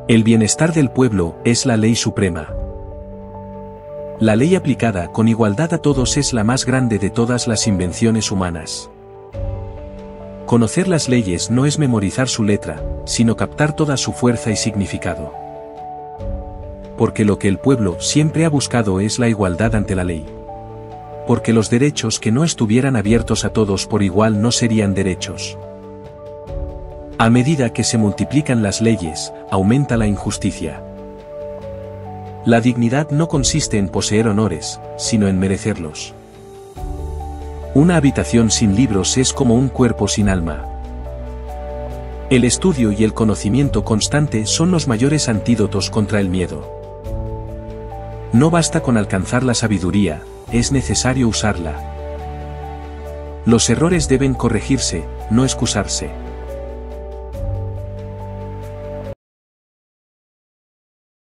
El bienestar del pueblo es la ley suprema. La ley aplicada con igualdad a todos es la más grande de todas las invenciones humanas. Conocer las leyes no es memorizar su letra, sino captar toda su fuerza y significado. Porque lo que el pueblo siempre ha buscado es la igualdad ante la ley. Porque los derechos que no estuvieran abiertos a todos por igual no serían derechos. A medida que se multiplican las leyes, aumenta la injusticia. La dignidad no consiste en poseer honores, sino en merecerlos. Una habitación sin libros es como un cuerpo sin alma. El estudio y el conocimiento constante son los mayores antídotos contra el miedo. No basta con alcanzar la sabiduría, es necesario usarla. Los errores deben corregirse, no excusarse.